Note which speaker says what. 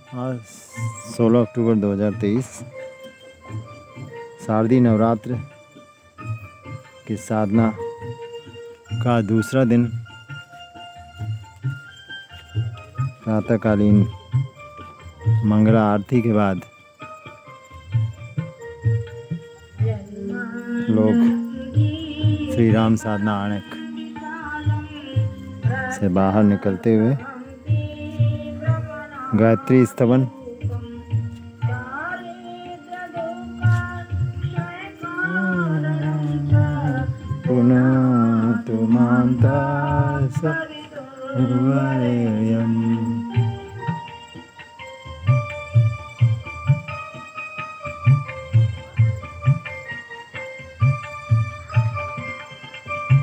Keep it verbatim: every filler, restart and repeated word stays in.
Speaker 1: आज सोलह अक्टूबर दो हज़ार तेईस शारदीय नवरात्र की साधना का दूसरा दिन। प्रातःकालीन मंगला आरती के बाद लोग श्री राम साधना आणक से बाहर निकलते हुए गायत्री स्तवन पुनः तुमांता सर्वयम्